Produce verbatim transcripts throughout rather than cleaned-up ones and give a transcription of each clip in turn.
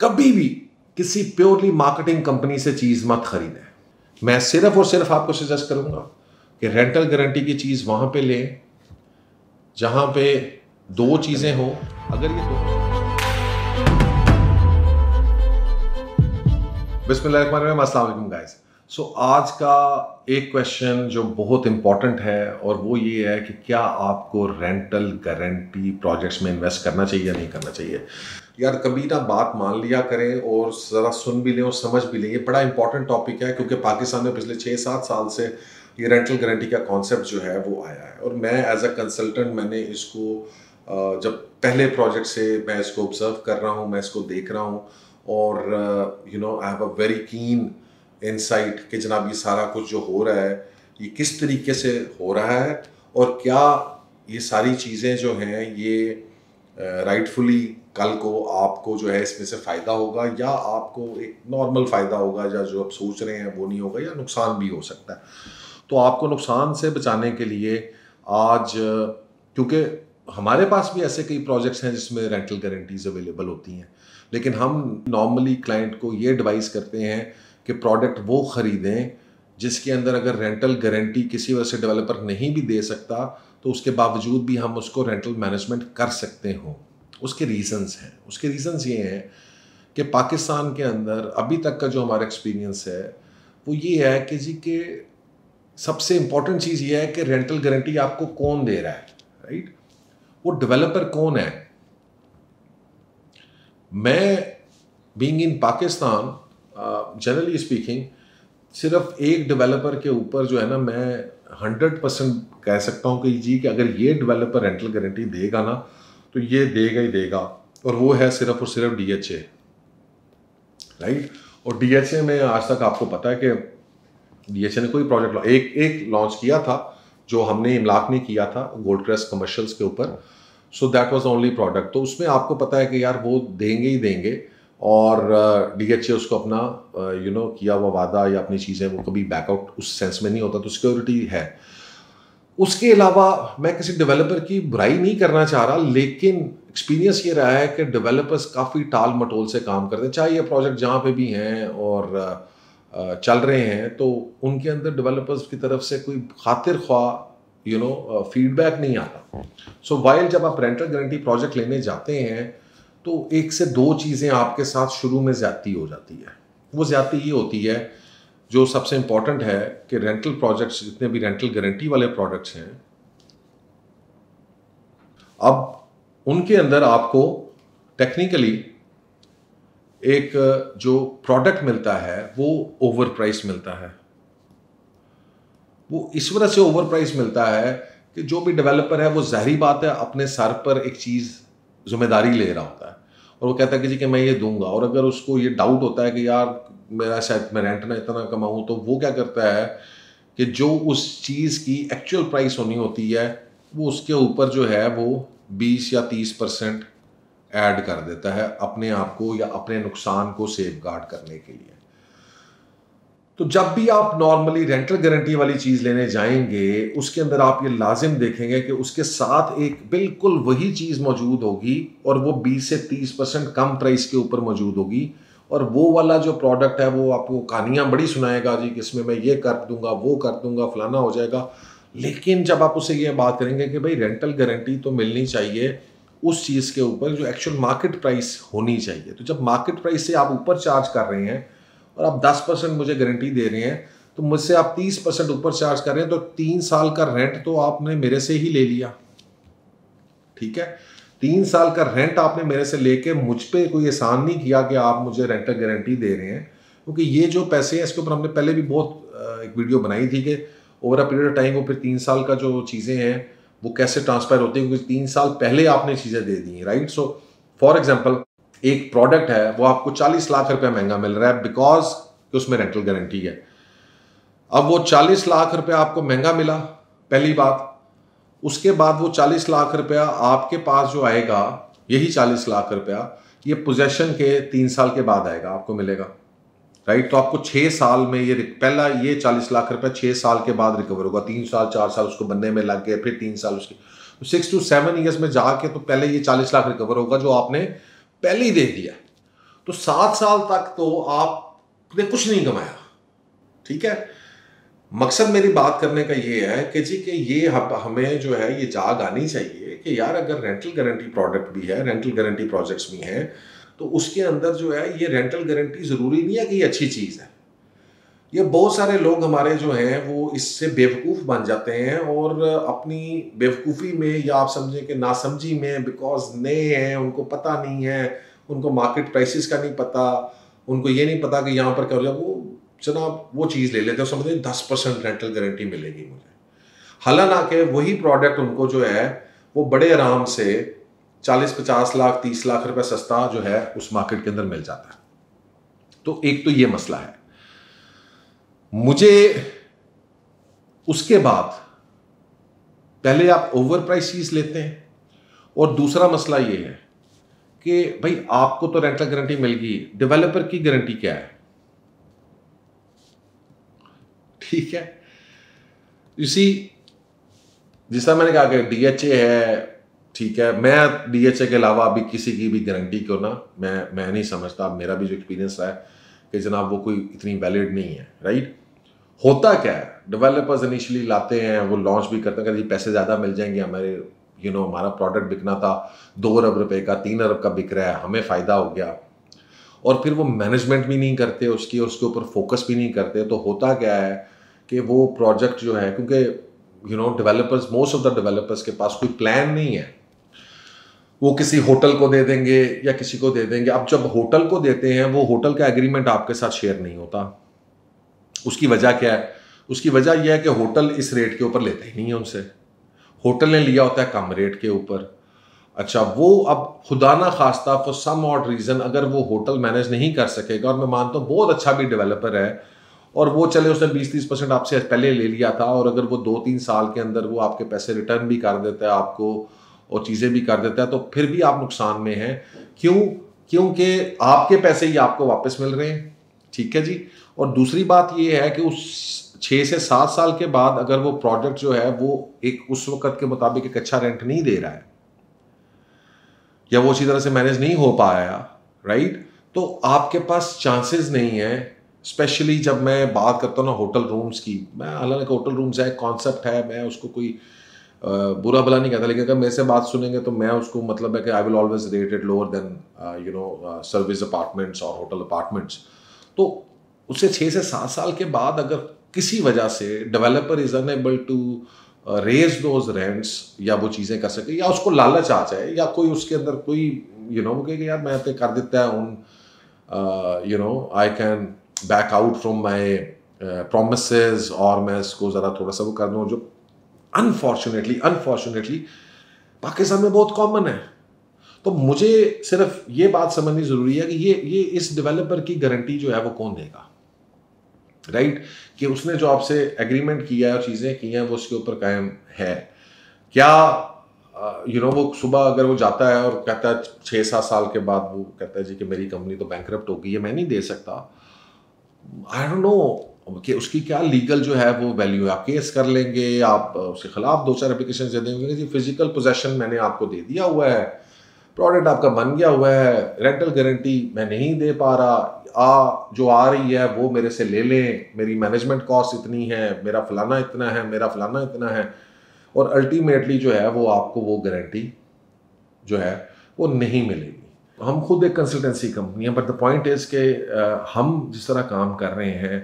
कभी भी किसी प्योरली मार्केटिंग कंपनी से चीज मत खरीदें। मैं सिर्फ और सिर्फ आपको सजेस्ट करूंगा कि रेंटल गारंटी की चीज वहां पे लें जहां पे दो चीजें हो। अगर ये दो बिस्मिल्लाहिर्रहमानिर्रहीम, अस्सलाम वालेकुम गाइस। सो आज का एक क्वेश्चन जो बहुत इंपॉर्टेंट है और वो ये है कि क्या आपको रेंटल गारंटी प्रोजेक्ट्स में इन्वेस्ट करना चाहिए या नहीं करना चाहिए। यार कभी ना बात मान लिया करें और ज़रा सुन भी लें और समझ भी लें। ये बड़ा इंपॉर्टेंट टॉपिक है क्योंकि पाकिस्तान में पिछले छः सात साल से ये रेंटल गारंटी का कॉन्सेप्ट जो है वो आया है और मैं एज अ कंसल्टेंट मैंने इसको जब पहले प्रोजेक्ट से मैं इसको ऑब्जर्व कर रहा हूँ, मैं इसको देख रहा हूँ और you know I have a very keen insight कि जनाब ये सारा कुछ जो हो रहा है ये किस तरीके से हो रहा है और क्या ये सारी चीज़ें जो हैं ये राइटफुली uh, कल को आपको जो है इसमें से फ़ायदा होगा या आपको एक नॉर्मल फ़ायदा होगा या जो आप सोच रहे हैं वो नहीं होगा या नुकसान भी हो सकता है। तो आपको नुकसान से बचाने के लिए आज, क्योंकि हमारे पास भी ऐसे कई प्रोजेक्ट्स हैं जिसमें रेंटल गारंटीज अवेलेबल होती हैं, लेकिन हम नॉर्मली क्लाइंट को ये एडवाइस करते हैं कि प्रोडक्ट वो ख़रीदें जिसके अंदर अगर रेंटल गारंटी किसी वजह से डेवलपर नहीं भी दे सकता तो उसके बावजूद भी हम उसको रेंटल मैनेजमेंट कर सकते हों। उसके रीज़न्स हैं उसके रीज़न्स ये हैं कि पाकिस्तान के अंदर अभी तक का जो हमारा एक्सपीरियंस है वो ये है कि जी के सबसे इम्पॉर्टेंट चीज़ ये है कि रेंटल गारंटी आपको कौन दे रहा है, राइट। वो डेवलपर कौन है। मैं being in Pakistan generally speaking सिर्फ एक डेवलपर के ऊपर जो है ना मैं हंड्रेड परसेंट कह सकता हूँ कि जी कि अगर ये डेवलपर रेंटल गारंटी देगा ना तो ये देगा ही देगा, और वो है सिर्फ और सिर्फ डी एच ए, राइट। और डी एच ए में आज तक आपको पता है कि डी एच ए ने कोई प्रोजेक्ट एक एक लॉन्च किया था जो हमने इमलाक में किया था गोल्ड क्रेस्ट कमर्शियल्स के ऊपर। So that was only product. तो उसमें आपको पता है कि यार वो देंगे ही देंगे और डी एच ए उसको अपना यू नो किया हुआ वादा या अपनी चीज़ें वो कभी बैकआउट उस सेंस में नहीं होता, तो सिक्योरिटी है। उसके अलावा मैं किसी डेवलपर की बुराई नहीं करना चाह रहा, लेकिन एक्सपीरियंस ये रहा है कि डेवलपर्स काफ़ी टाल मटोल से काम करते हैं, चाहे ये प्रोजेक्ट जहाँ पे भी हैं और चल रहे हैं तो उनके अंदर डेवलपर्स की तरफ से कोई खातिर ख्वाह यू नो फीडबैक नहीं आता। सो वाइल जब आप रेंटल गारंटी प्रोजेक्ट लेने जाते हैं तो एक से दो चीज़ें आपके साथ शुरू में ज़्यादती हो जाती है। वो ज़्यादती ये होती है, जो सबसे इम्पॉर्टेंट है कि रेंटल प्रोजेक्ट्स जितने भी रेंटल गारंटी वाले प्रोडक्ट्स हैं, अब उनके अंदर आपको टेक्निकली एक जो प्रोडक्ट मिलता है वो ओवर प्राइस मिलता है। वो इस वजह से ओवर प्राइस मिलता है कि जो भी डेवलपर है वो ज़ाहिरी बात है अपने सर पर एक चीज़ जिम्मेदारी ले रहा होता है और वो कहता है कि जी कि मैं ये दूंगा, और अगर उसको ये डाउट होता है कि यार मेरा शायद मैं रेंट ना इतना कमाऊँ, तो वो क्या करता है कि जो उस चीज़ की एक्चुअल प्राइस होनी होती है वो उसके ऊपर जो है वो बीस या तीस परसेंट ऐड कर देता है अपने आप को या अपने नुकसान को सेफगार्ड करने के लिए। तो जब भी आप नॉर्मली रेंटल गारंटी वाली चीज़ लेने जाएंगे उसके अंदर आप ये लाजिम देखेंगे कि उसके साथ एक बिल्कुल वही चीज़ मौजूद होगी और वो बीस से तीस परसेंट कम प्राइस के ऊपर मौजूद होगी, और वो वाला जो प्रोडक्ट है वो आपको कहानियाँ बड़ी सुनाएगा जी कि इसमें मैं ये कर दूंगा वो कर दूंगा फलाना हो जाएगा। लेकिन जब आप उससे ये बात करेंगे कि भाई रेंटल गारंटी तो मिलनी चाहिए उस चीज़ के ऊपर जो एक्चुअल मार्केट प्राइस होनी चाहिए, तो जब मार्केट प्राइस से आप ऊपर चार्ज कर रहे हैं और आप दस परसेंट मुझे गारंटी दे रहे हैं तो मुझसे आप तीस परसेंट ऊपर चार्ज कर रहे हैं, तो तीन साल का रेंट तो आपने मेरे से ही ले लिया, ठीक है। तीन साल का रेंट आपने मेरे से लेके मुझ पे कोई एहसान नहीं किया कि आप मुझे रेंटल गारंटी दे रहे हैं, क्योंकि ये जो पैसे हैं इसके ऊपर हमने पहले भी बहुत एक वीडियो बनाई थी कि over a period of time वो फिर तीन साल का जो चीज़ें हैं वो कैसे ट्रांसफर होती है, क्योंकि तीन साल पहले आपने चीज़ें दे दी हैं, राइट। सो फॉर एग्जाम्पल एक प्रोडक्ट है वो आपको चालीस लाख रुपया महंगा मिल रहा है बिकॉज कि उसमें रेंटल गारंटी है। अब वो चालीस लाख रुपया आपको महंगा मिला, पहली बात। उसके बाद वो चालीस लाख रुपया आपके पास जो आएगा, यही चालीस लाख रुपया ये पोजेशन के तीन साल के बाद आएगा, आपको मिलेगा, राइट। तो आपको छः साल में ये पहला ये चालीस लाख रुपया छः साल के बाद रिकवर होगा, तीन साल चार साल उसको बनने में लग गए, फिर तीन साल उसके सिक्स टू सेवन ईयर्स में जाके तो पहले ये चालीस लाख रिकवर होगा जो आपने पहले ही दे दिया। तो सात साल तक तो आपने कुछ नहीं कमाया। ठीक है, मकसद मेरी बात करने का ये है कि जी कि ये हमें जो है ये जाग आनी चाहिए कि यार अगर रेंटल गारंटी प्रोडक्ट भी है, रेंटल गारंटी प्रोजेक्ट्स भी हैं, तो उसके अंदर जो है ये रेंटल गारंटी ज़रूरी नहीं है कि ये अच्छी चीज़ है। ये बहुत सारे लोग हमारे जो हैं वो इससे बेवकूफ़ बन जाते हैं और अपनी बेवकूफ़ी में या आप समझें कि नासमझी में, बिकॉज नए हैं, उनको पता नहीं है, उनको मार्केट प्राइसेस का नहीं पता, उनको ये नहीं पता कि यहाँ पर क्या हो जाए, वो जनाब वो चीज़ ले लेते हैं, समझते हैं दस परसेंट रेंटल गारंटी मिलेगी मुझे। हालांकि वही प्रोडक्ट उनको जो है वो बड़े आराम से चालीस पचास लाख तीस लाख रुपए सस्ता जो है उस मार्केट के अंदर मिल जाता है। तो एक तो ये मसला है। मुझे उसके बाद पहले आप ओवर प्राइस चीज लेते हैं, और दूसरा मसला ये है कि भाई आपको तो रेंटल गारंटी मिल गई, डेवलपर की गारंटी क्या है? ठीक है, इसी जिस तरह मैंने कहा कि डीएचए है, ठीक है, मैं डीएचए के अलावा अभी किसी की भी गारंटी को ना मैं मैं नहीं समझता, मेरा भी जो एक्सपीरियंस रहा है कि जनाब वो कोई इतनी वैलिड नहीं है। राइट, होता क्या है, डेवलपर्स इनिशियली लाते हैं, वो लॉन्च भी करते हैं कि पैसे ज़्यादा मिल जाएंगे, हमारे यू नो हमारा प्रोडक्ट बिकना था दो अरब रुपए का, तीन अरब का बिक रहा है, हमें फ़ायदा हो गया, और फिर वो मैनेजमेंट भी नहीं करते उसकी, उसके ऊपर फोकस भी नहीं करते। तो होता क्या है कि वो प्रोजेक्ट जो है, क्योंकि you know developers, most of the developers के पास कोई प्लान नहीं है, वो किसी होटल को दे देंगे या किसी को दे देंगे। अब जब होटल को देते हैं, वो होटल का एग्रीमेंट आपके साथ शेयर नहीं होता। उसकी वजह क्या है? उसकी वजह यह है कि होटल इस रेट के ऊपर लेते ही नहीं है उनसे, होटल ने लिया होता है कम रेट के ऊपर। अच्छा, वो अब खुदा ना खास्ता फॉर सम ऑड रीज़न अगर वो होटल मैनेज नहीं कर सकेगा, और मैं मानता हूँ बहुत अच्छा भी डेवलपर है, और वो चले उसने बीस तीस परसेंट आपसे पहले ले लिया था, और अगर वो दो तीन साल के अंदर वो आपके पैसे रिटर्न भी कर देता है आपको और चीज़ें भी कर देता है, तो फिर भी आप नुकसान में हैं। क्यों? क्योंकि आपके पैसे ही आपको वापस मिल रहे हैं। ठीक है जी। और दूसरी बात ये है कि उस छः से सात साल के बाद अगर वो प्रोजेक्ट जो है वो एक उस वक्त के मुताबिक एक अच्छा रेंट नहीं दे रहा है, या वो अच्छी तरह से मैनेज नहीं हो पाया, राइट, तो आपके पास चांसेस नहीं है। स्पेशली जब मैं बात करता हूँ ना होटल रूम्स की, मैं हालांकि होटल रूम्स है कॉन्सेप्ट है, मैं उसको कोई बुरा भला नहीं कहता, लेकिन अगर मेरे से बात सुनेंगे तो मैं उसको मतलब है कि I will always rate it lower than you know service apartments और होटल अपार्टमेंट्स। तो उससे छः से सात साल के बाद अगर किसी वजह से developer is unable to raise those rents, या वो चीज़ें कर सके, या उसको लालच आ जाए, या कोई उसके अंदर कोई यू नो वो कहे कि यार मैं तो कर देता है उन you know I can back out from my promises, और मैं इसको ज़रा थोड़ा सा वो कर दूँ, जो अनफॉर्चुनेटली अनफॉर्चुनेटली पाकिस्तान में बहुत कॉमन है। तो मुझे सिर्फ ये बात समझनी ज़रूरी है कि ये ये इस डेवलपर की गारंटी जो है वो कौन देगा, राइट right? कि उसने जो आपसे एग्रीमेंट किया है और चीज़ें की हैं वो उसके ऊपर कायम है क्या? यू नो वो सुबह अगर वो जाता है और कहता है छः सात साल के बाद वो कहता है जी कि मेरी कंपनी तो बैंकरप्ट हो गई है, मैं नहीं दे सकता, आई डोंट नो कि उसकी क्या लीगल जो है वो वैल्यू है। आप केस कर लेंगे, आप उसके खिलाफ दो चार एप्लीकेशन दे देंगे जी फिजिकल पोजेशन मैंने आपको दे दिया हुआ है, प्रोडक्ट आपका बन गया हुआ है, रेंटल गारंटी मैं नहीं दे पा रहा, आ जो आ रही है वो मेरे से ले लें, मेरी मैनेजमेंट कॉस्ट इतनी है, मेरा फलाना इतना है, मेरा फलाना इतना है, और अल्टीमेटली जो है वो आपको वो गारंटी जो है वो नहीं मिलेगी। हम खुद एक कंसल्टेंसी कंपनी है, बट द पॉइंट इज़ कि हम जिस तरह काम कर रहे हैं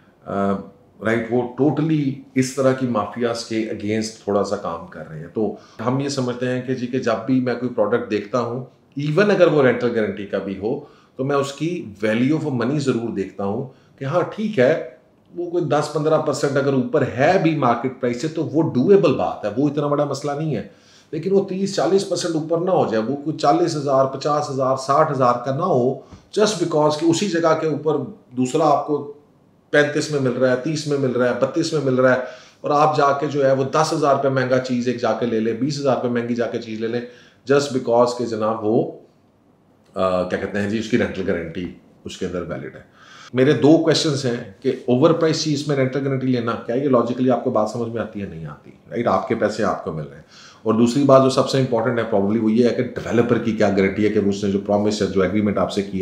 राइट uh, right, वो टोटली इस तरह की माफियाज के अगेंस्ट थोड़ा सा काम कर रहे हैं। तो हम ये समझते हैं कि जी कि जब भी मैं कोई प्रोडक्ट देखता हूँ, इवन अगर वो रेंटल गारंटी का भी हो, तो मैं उसकी वैल्यू ऑफ मनी ज़रूर देखता हूँ कि हाँ ठीक है, वो कोई दस पंद्रह परसेंट अगर ऊपर है भी मार्केट प्राइस से तो वो डूएबल बात है, वो इतना बड़ा मसला नहीं है। लेकिन वो तीस चालीस परसेंट ऊपर ना हो जाए, वो कोई चालीस हज़ार पचास हज़ार साठ हज़ार का ना हो, जस्ट बिकॉज कि उसी जगह के ऊपर दूसरा आपको पैंतीस में मिल रहा है, तीस में मिल रहा है, बत्तीस में मिल रहा है, और आप जाके जो है वो दस हज़ार रुपये महंगा चीज़ एक जाके ले लें, बीस हज़ार रुपये महंगी जाके चीज़ ले लें, जस्ट बिकॉज के जनाब वो आ, क्या कहते हैं जी उसकी रेंटल गारंटी उसके अंदर वैलिड है। मेरे दो क्वेश्चंस हैं कि ओवर प्राइस चीज़ में रेंटल गारंटी लेना, क्या ये लॉजिकली आपको बात समझ में आती है? नहीं आती, राइट? आपके पैसे आपको मिल रहे हैं। और दूसरी बात जो सबसे इंपॉर्टेंट है प्रॉब्ली वो ये है कि डेवलपर की क्या गारंटी है कि उसने जो प्रॉमिस है, जो एग्रीमेंट आपसे किया,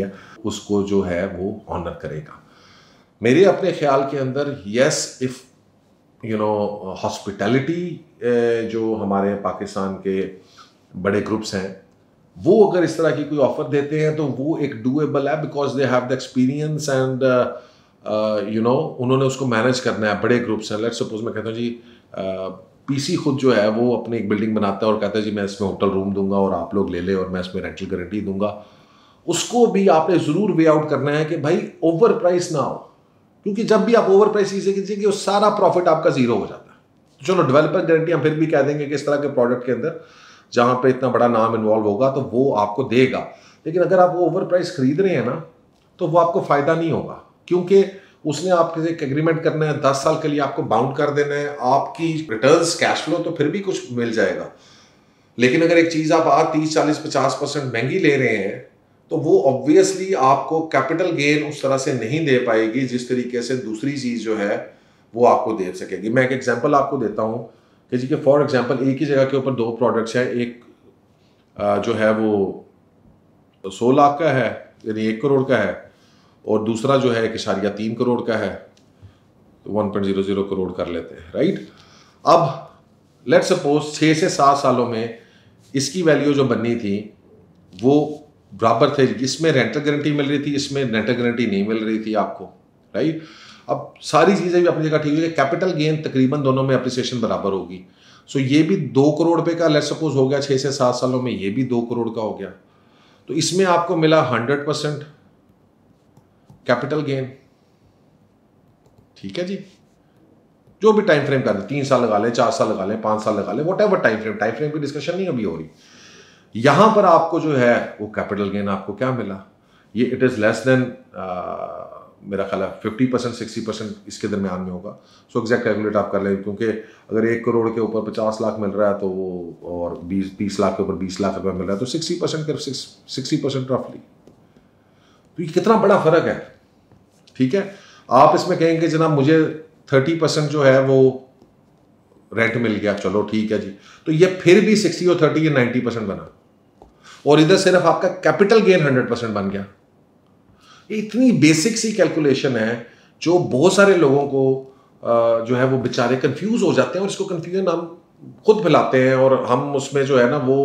उसको जो है वो ऑनर करेगा। मेरे अपने ख्याल के अंदर yes, if you know hospitality जो हमारे पाकिस्तान के बड़े ग्रुप्स हैं वो अगर इस तरह की कोई ऑफर देते हैं तो वो एक डूएबल है, because they have the experience and you know उन्होंने उसको मैनेज करना है। बड़े ग्रुप्स हैं, लेट्स सपोज मैं कहता हूँ जी पीसी uh, खुद जो है वो अपनी एक बिल्डिंग बनाता है और कहता है जी मैं इसमें होटल रूम दूंगा और आप लोग ले ले और मैं इसमें रेंटल गारंटी दूंगा। उसको भी आपने ज़रूर वे आउट करना है कि भाई ओवर प्राइस ना हो, क्योंकि जब भी आप ओवर प्राइस चीज़ें कीजिए वो सारा प्रॉफिट आपका जीरो हो जाता है। चलो डेवलपर गारंटी हम फिर भी कह देंगे कि इस तरह के प्रोडक्ट के अंदर जहाँ पे इतना बड़ा नाम इन्वॉल्व होगा तो वो आपको देगा, लेकिन अगर आप वो ओवर प्राइस खरीद रहे हैं ना तो वो आपको फ़ायदा नहीं होगा, क्योंकि उसने आपके एक एग्रीमेंट करना है, दस साल के लिए आपको बाउंड कर देना है। आपकी रिटर्न्स कैश फ्लो तो फिर भी कुछ मिल जाएगा, लेकिन अगर एक चीज़ आप आज तीस चालीस पचास परसेंट महंगी ले रहे हैं तो वो ऑब्वियसली आपको कैपिटल गेन उस तरह से नहीं दे पाएगी जिस तरीके से दूसरी चीज़ जो है वो आपको दे सकेगी। मैं एक एग्जांपल आपको देता हूँ कि जी कि फॉर एग्जांपल एक ही जगह के ऊपर दो प्रोडक्ट्स हैं, एक जो है वो सौ लाख का है यानी एक करोड़ का है और दूसरा जो है एक इशारिया तीन करोड़ का है, one point zero zero crore कर लेते हैं, राइट। अब लेट्स सपोज छः से सात सालों में इसकी वैल्यू जो बननी थी वो बराबर थे, इसमें रेंटल गारंटी मिल रही थी, इसमें रेंटल गारंटी नहीं मिल रही थी आपको, राइट। अब सारी चीज़ें भी अपनी जगह ठीक है, कैपिटल गेन तकरीबन दोनों में अप्रिसिएशन बराबर होगी। सो ये भी दो करोड़ रुपए का लेट्स सपोज हो गया छः से सात सालों में, ये भी दो करोड़ का हो गया, तो इसमें आपको मिला हंड्रेड परसेंट कैपिटल गेन, ठीक है जी। जो भी टाइम फ्रेम कर दे, तीन साल लगा लें, चार साल लगा लें, पाँच साल लगा लें, whatever time frame, time frame की डिस्कशन नहीं अभी हो रही। यहां पर आपको जो है वो कैपिटल गेन आपको क्या मिला, ये इट इज़ लेस देन मेरा ख्याल है फिफ्टी परसेंट सिक्सटी परसेंट इसके दरमियान में होगा। सो एग्जैक्ट कैलकुलेट आप कर लें, क्योंकि अगर एक करोड़ के ऊपर पचास लाख मिल रहा है तो वो और बीस बीस लाख के ऊपर बीस लाख रुपये मिल रहा है तो सिक्सटी परसेंट के सिक्सटी परसेंट रफली, तो ये कितना बड़ा फर्क है, ठीक है। आप इसमें कहेंगे जनाब मुझे थर्टी परसेंट जो है वो रेंट मिल गया, चलो ठीक है जी, तो ये फिर भी सिक्सटी और थर्टी या नाइन्टी परसेंट बना, और इधर सिर्फ आपका कैपिटल गेन हंड्रेड परसेंट बन गया। इतनी बेसिक सी कैलकुलेशन है जो बहुत सारे लोगों को जो है वो बेचारे कंफ्यूज हो जाते हैं, और इसको कंफ्यूजन हम खुद फैलाते हैं, और हम उसमें जो है ना वो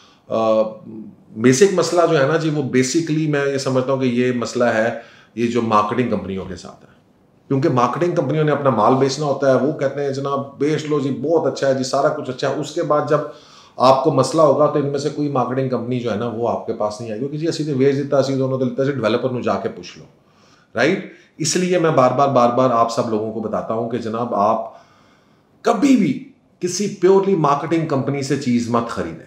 बेसिक मसला जो है ना जी वो बेसिकली मैं ये समझता हूँ कि ये मसला है ये जो मार्केटिंग कंपनियों के साथ है, क्योंकि मार्केटिंग कंपनियों ने अपना माल बेचना होता है, वो कहते हैं जनाब बेच लो जी, बहुत अच्छा है जी, सारा कुछ अच्छा है। उसके बाद जब आपको मसला होगा तो इनमें से कोई मार्केटिंग कंपनी जो है ना वो आपके पास नहीं आएगी, क्योंकि जी असी तो वेच दिता असी दोनों तो लेता डेवलपर में जाके पूछ लो, राइट। इसलिए मैं बार बार बार बार आप सब लोगों को बताता हूं कि जनाब आप कभी भी किसी प्योरली मार्केटिंग कंपनी से चीज मत खरीदें,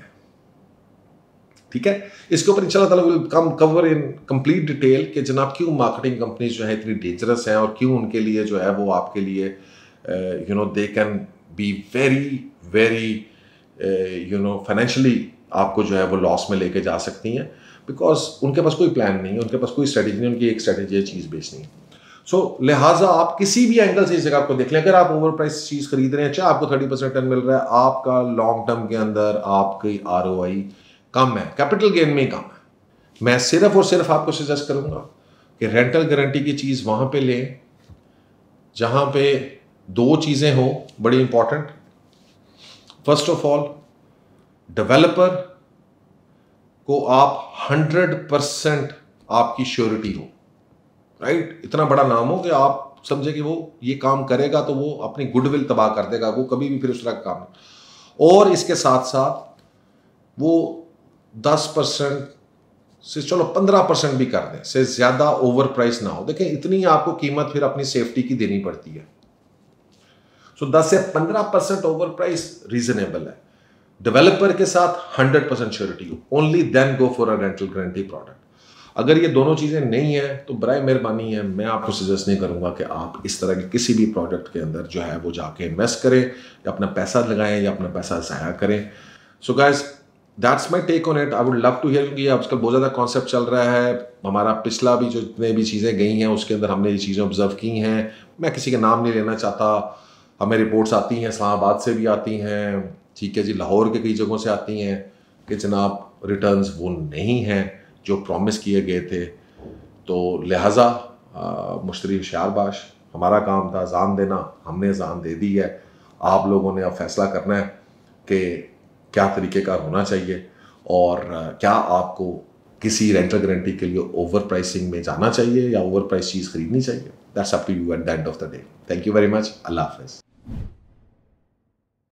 ठीक है। इसके ऊपर इंशाल्लाह ताला will come cover in complete detail कि जनाब क्यों मार्केटिंग कंपनीज जो है इतनी डेंजरस हैं और क्यों उनके लिए जो है वो आपके लिए you know they can be very very you know financially आपको जो है वो लॉस में लेके जा सकती हैं, बिकॉज उनके पास कोई प्लान नहीं है, उनके पास कोई स्ट्रेटेजी नहीं, उनकी एक स्ट्रेटेजी है चीज़ बेचनी। सो so, लिहाजा आप किसी भी एंगल से इस जगह को देख लें, अगर आप ओवर प्राइस चीज़ खरीद रहे हैं, चाहे आपको थर्टी परसेंट टर्न मिल रहा है, आपका लॉन्ग टर्म के अंदर आपकी आर ओ आई कम है, कैपिटल गेन में ही कम है। मैं सिर्फ और सिर्फ आपको सजेस्ट करूंगा कि रेंटल गारंटी की चीज़ वहां पे लें जहां पे दो चीज़ें हो बड़ी important. First of all developer को आप हंड्रेड परसेंट आपकी श्योरिटी हो, राइट। इतना बड़ा नाम हो कि आप समझे कि वो ये काम करेगा तो वो अपनी गुडविल तबाह कर देगा, वो कभी भी फिर उस तरह का काम नहीं। और इसके साथ साथ वो दस परसेंट से चलो पंद्रह परसेंट भी कर दें, से ज्यादा ओवर प्राइस ना हो। देखें इतनी आपको कीमत फिर अपनी सेफ्टी की देनी पड़ती है। सो दस से पंद्रह परसेंट ओवर प्राइस रीजनेबल है। डेवलपर के साथ हंड्रेड परसेंट श्योरिटी हो, only then go for a rental guarantee product. अगर ये दोनों चीजें नहीं है तो बराए मेहरबानी है मैं आपको सजेस्ट नहीं करूंगा कि आप इस तरह के किसी भी प्रोडक्ट के अंदर जो है वो जाके इन्वेस्ट करें या अपना पैसा लगाएं या अपना पैसा ज़ाया करें। So guys that's my take on it. I would love to hear, क्योंकि आजकल बहुत ज़्यादा कॉन्सेप्ट चल रहा है। हमारा पिछला भी जो जितने भी चीज़ें गई हैं उसके अंदर हमने ये चीज़ें ऑब्जर्व की हैं। मैं किसी के नाम नहीं लेना चाहता। हमें रिपोर्ट्स आती हैं, इस्लामाबाद से भी आती हैं, ठीक है जी, लाहौर के कई जगहों से आती हैं कि जनाब रिटर्न्स वो नहीं हैं जो प्रॉमिस किए गए थे। तो लिहाजा मुश्तरी शारबाश, हमारा काम था जान देना, हमने जान दे दी है। आप लोगों ने अब फैसला करना है कि क्या तरीक़ेकार होना चाहिए और क्या आपको किसी रेंटल गारंटी के लिए ओवर प्राइसिंग में जाना चाहिए या ओवर प्राइस चीज़ खरीदनी चाहिए। That's up to you at the end of the day. Thank you very much. अल्लाह हाफ़िज़।